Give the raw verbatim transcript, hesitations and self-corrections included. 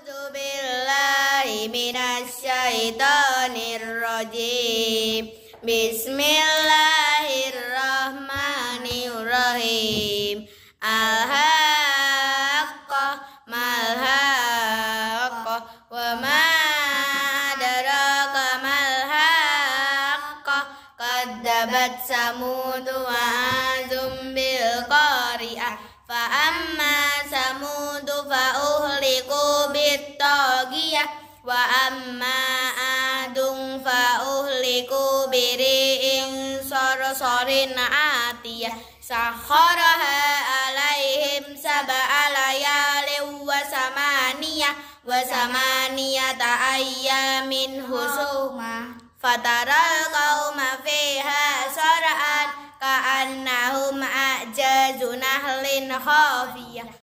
A'udzu billahi minasyaitonir rajim. Bismillahirrahmanirrahim. Al-Haaqoh mal-Haaqoh wa ma adraka mal-Haaqoh. Kadzabat Samud wa 'Adun bil qari'ah. Fa amma Samud fa uhliku bit-taghiyah wa amma Adun fa uhliku biri'in sarsarin atiyah sakharaha alaihim sab'a layalin wa samaniyah wa samaniyata ayyamin husuma fataral qauma fiha sar'an ka'annahum a'jazu nahlin khafiyah.